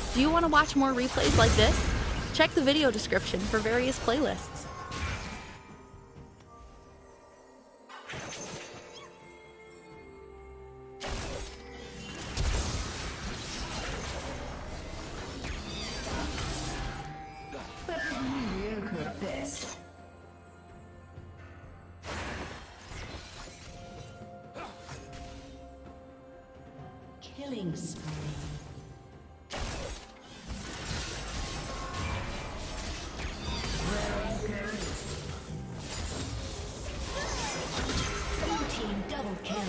Do you want to watch more replays like this? Check the video description for various playlists. Killing spree. Blue team double kill.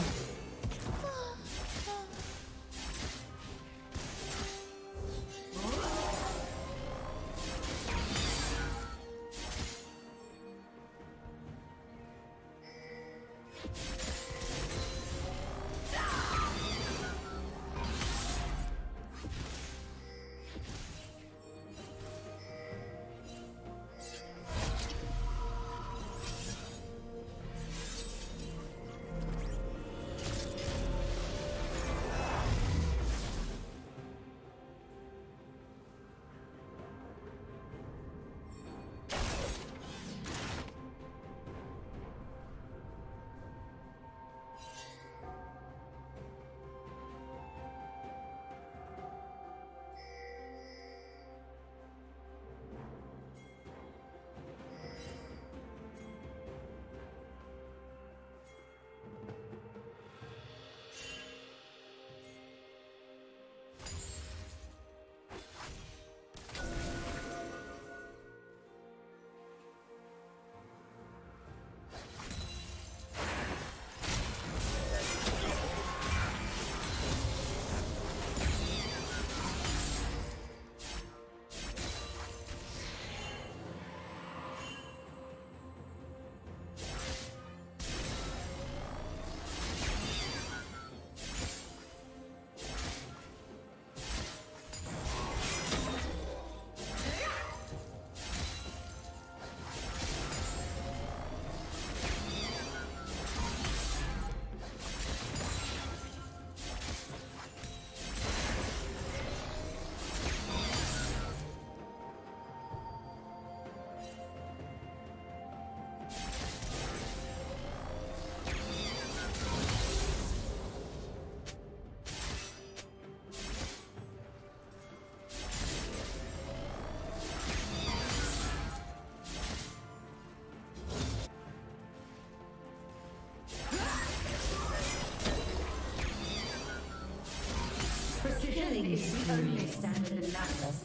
Killing is the only standard in madness.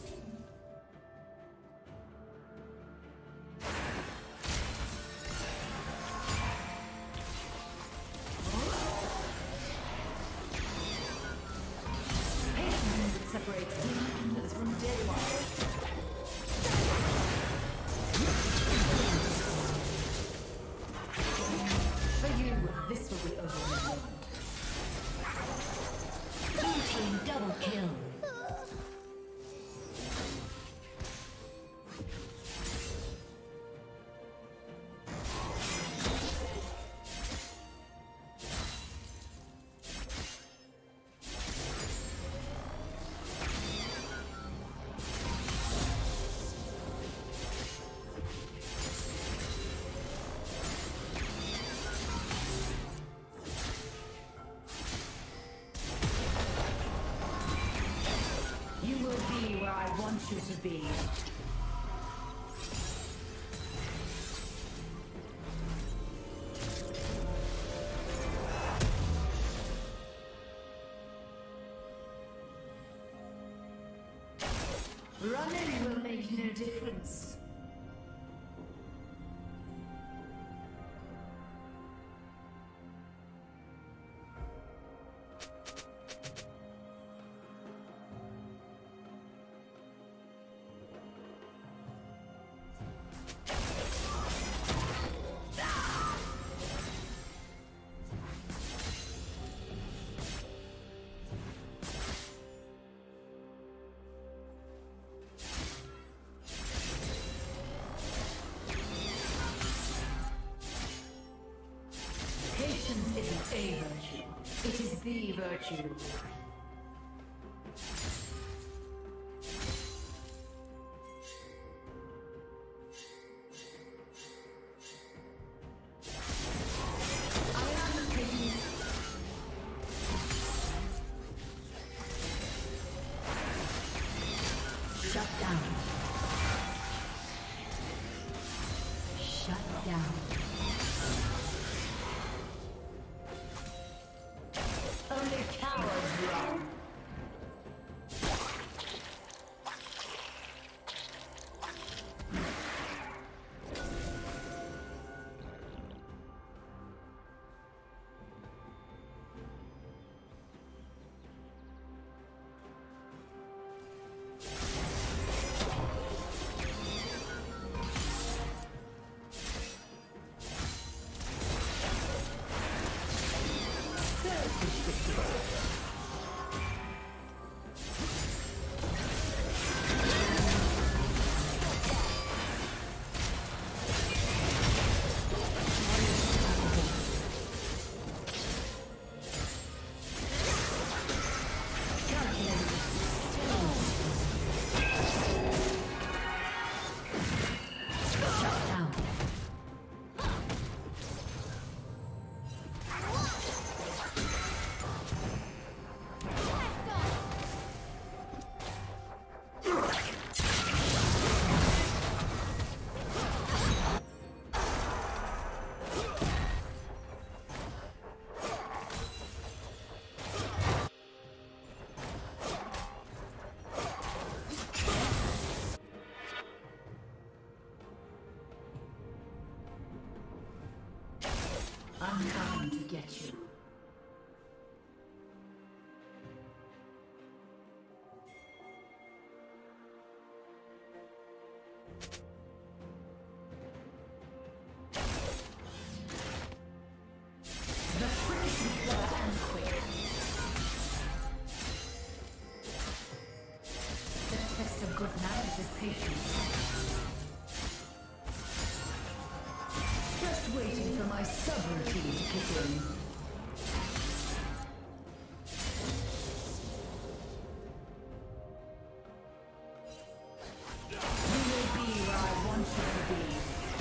Patience separates demons from dead ones. For you, this will be over. Blue team double kill. I want you to be. Running will make no difference. Patience isn't a virtue, it is the virtue. Shut down. Shut down. Only cowards run. I'm coming to get you. The quickest clever and quick. The test of good manners is patience. Just waiting for my subroutine to kick in. You will be where I want you to be.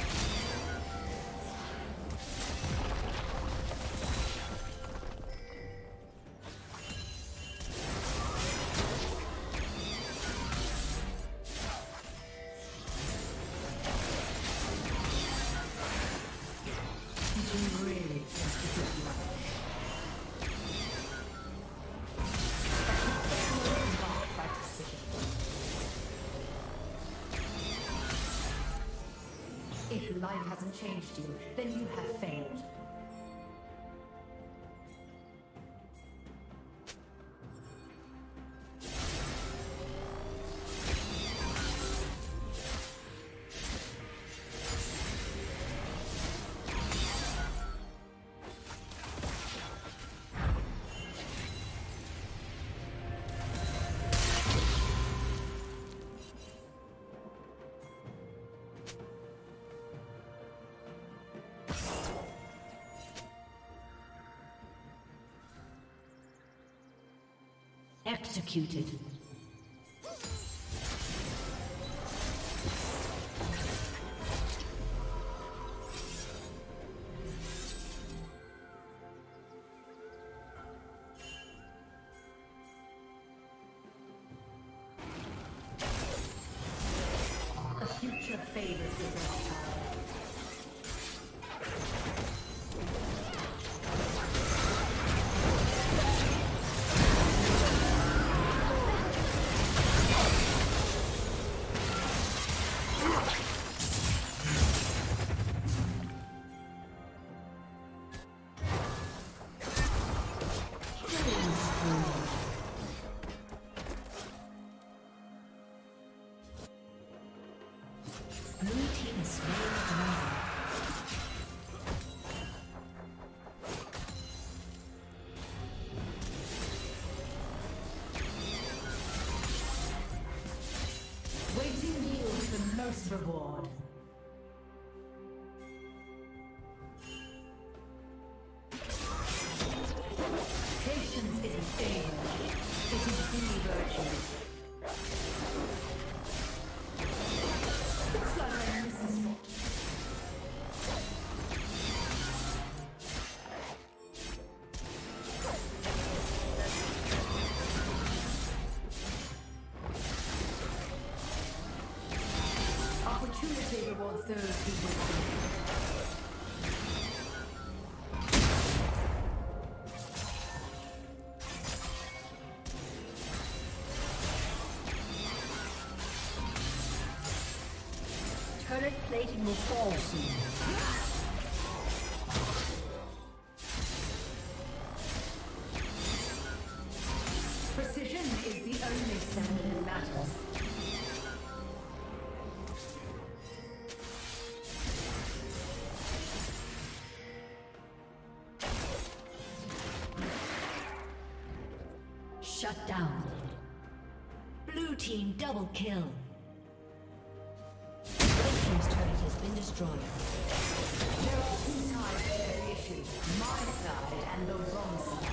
If life hasn't changed you, then you have failed. Executed. The future favors the best child. Waiting yields the most reward. Patience isn't favor, it is the virtue. Looks like I missed a spot. with those who will. Turret plating will fall soon. Precision is the only standard that matters. Shut down. Blue team double kill. Red team's turret has been destroyed. There are two sides to every issue. My side and the wrong side.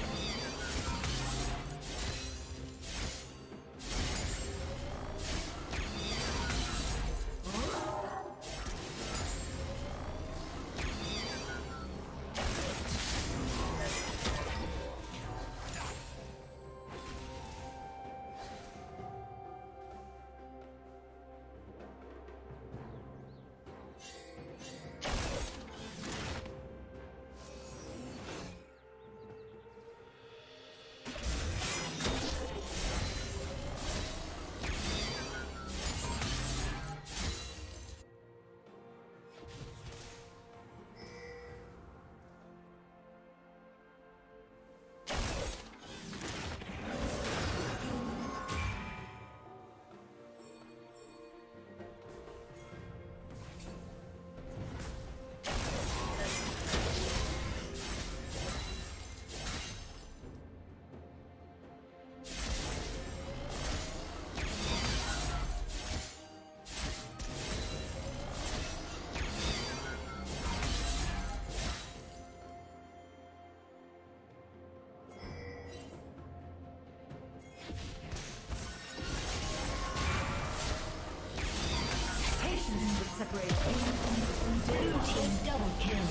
Separate. Blue team double kill.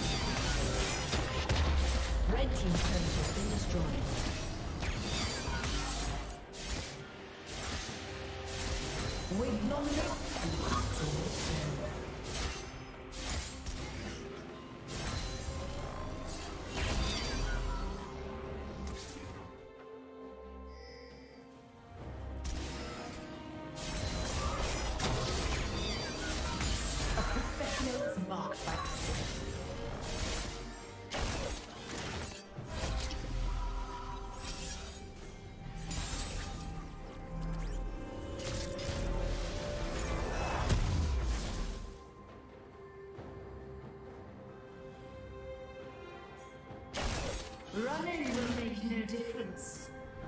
Red team's turret has been destroyed. Wait long enough. Running will make no difference.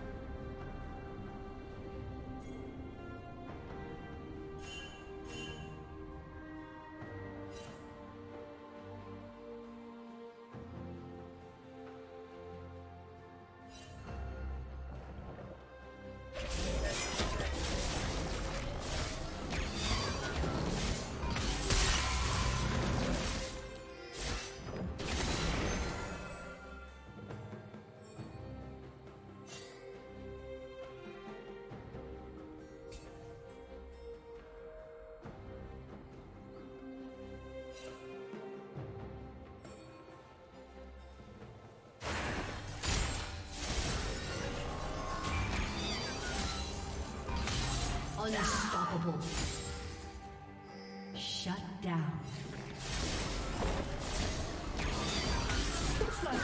Unstoppable. Shut down. Looks like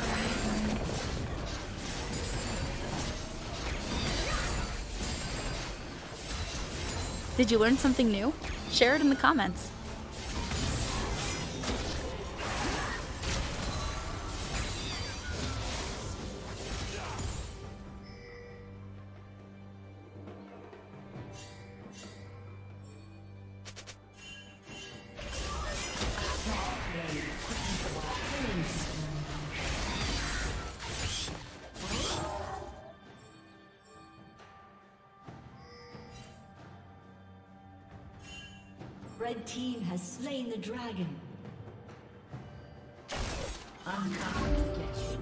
Did you learn something new? Share it in the comments. Red team has slain the dragon. I'm coming to get you.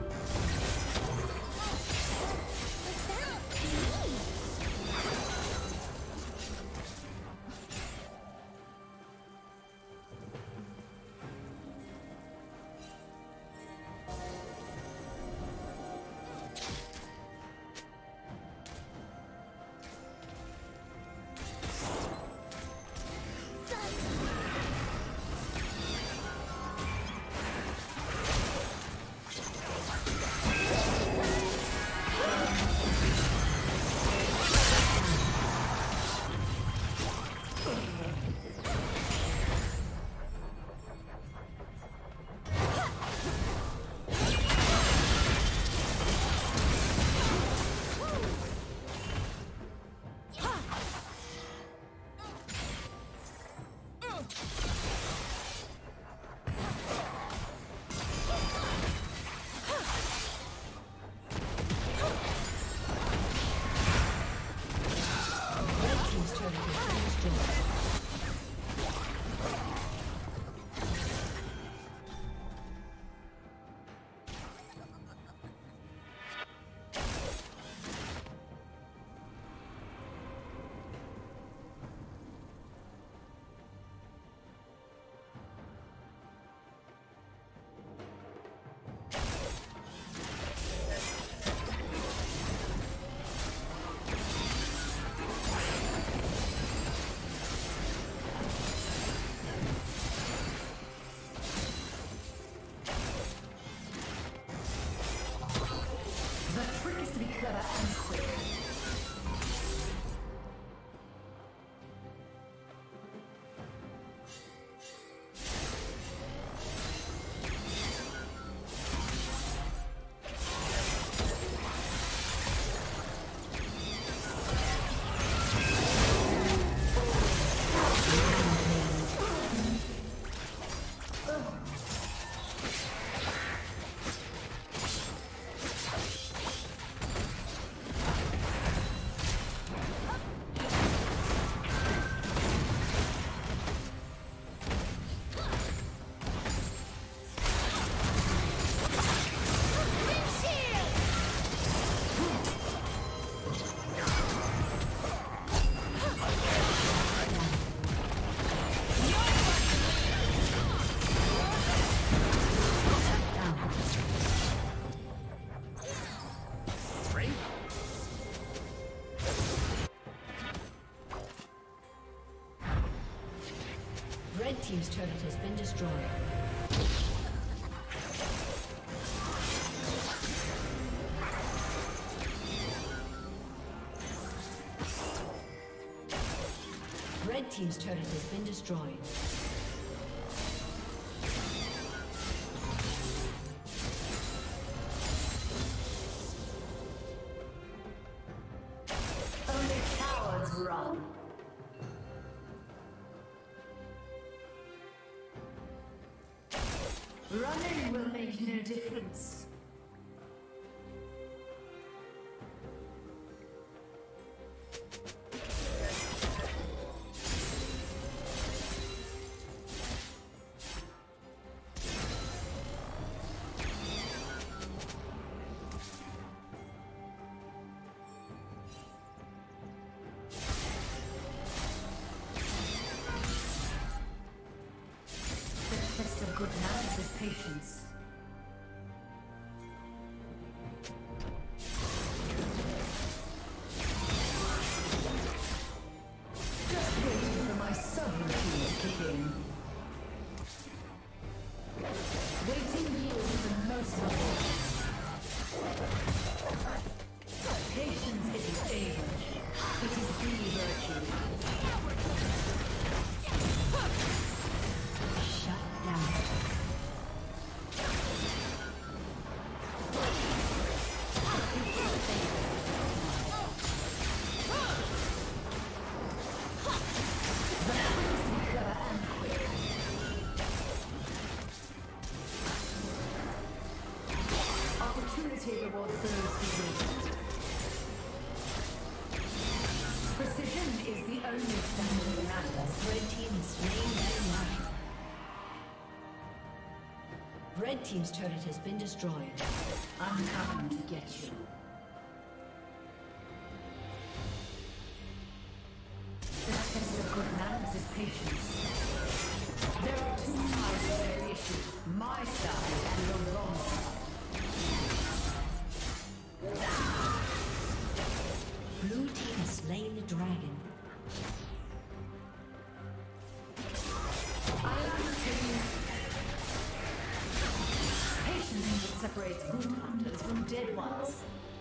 to be clever and quick. Red team's turret has been destroyed. Red team's turret has been destroyed. Only cowards run. Running will make no difference. The test of good manners is patience. Just waiting for my subroutine to kick in. Waiting yields the most of it. Patience is a favor. It is the virtue. Shut down. Opportunity rewards those who wait. Precision is the only standard that matters. Red team has slain their lion. Red team's turret has been destroyed. I'm coming to get you. The test of good manners is patience. There are two sides to their issue, my side and the wrong side. Blue team has slain the dragon. I understand. Patience is what separates good hunters from dead ones.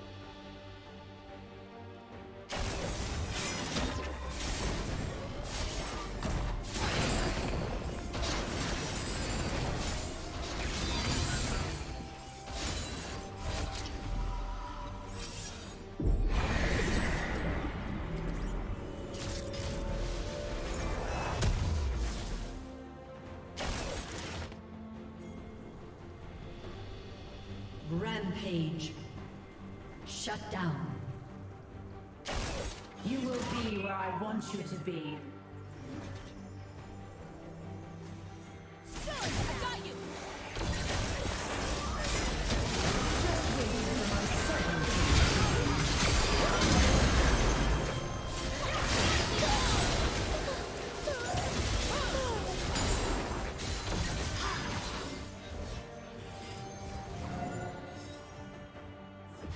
Rampage. Shut down. You will be where I want you to be.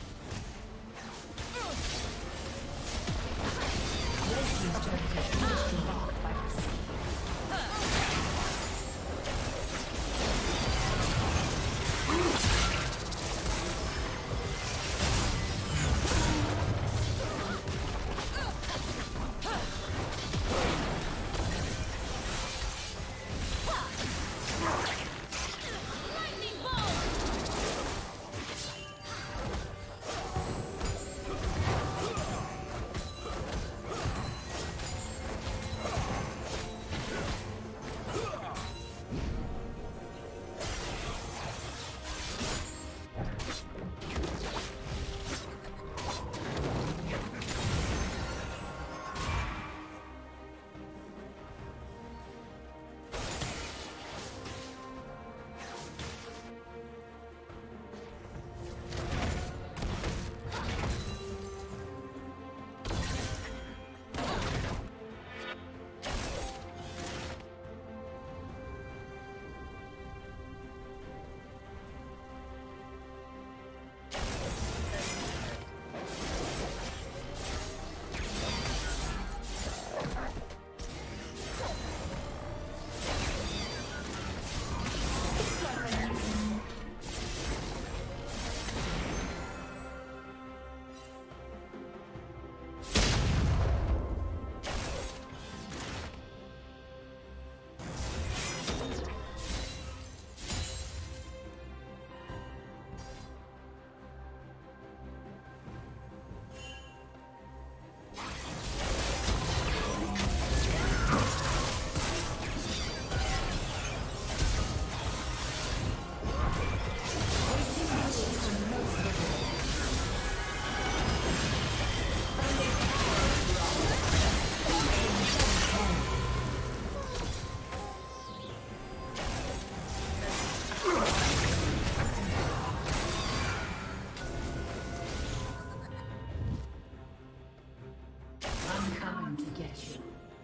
Red team's turret has been destroyed. I'm coming to get you.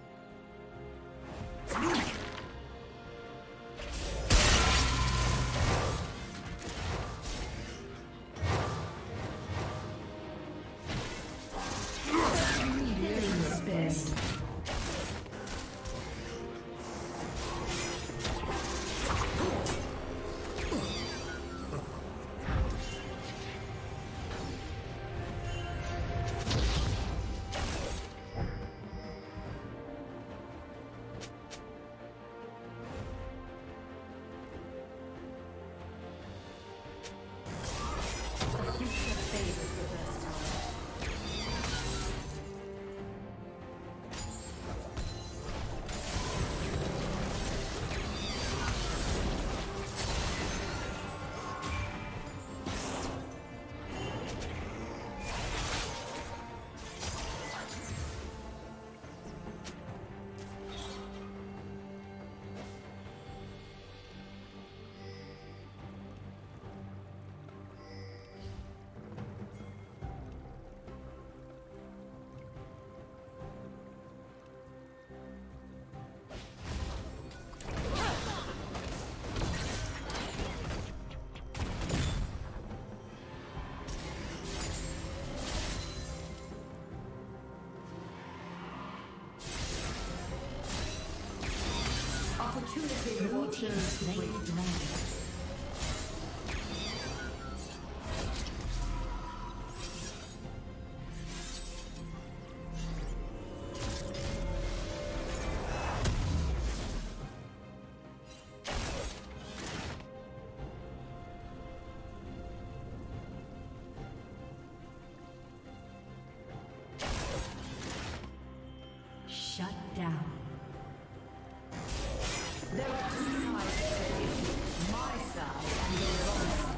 Blue team slain the dragon. Shut down. There are two sides to the issue, my side and your own side.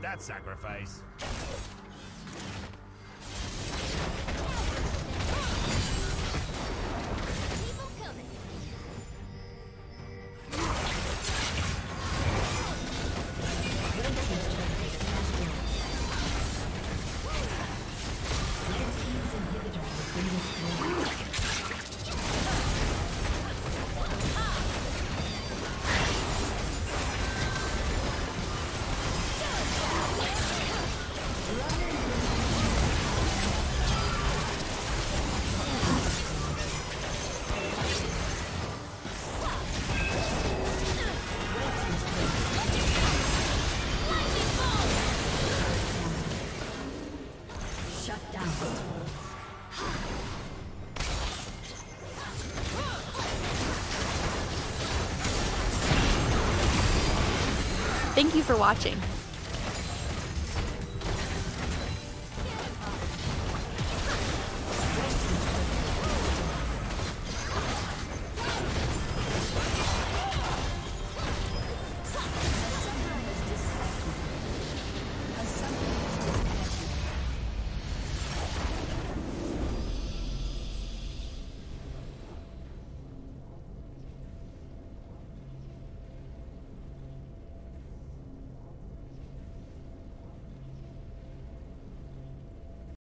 that sacrifice. Thank you for watching.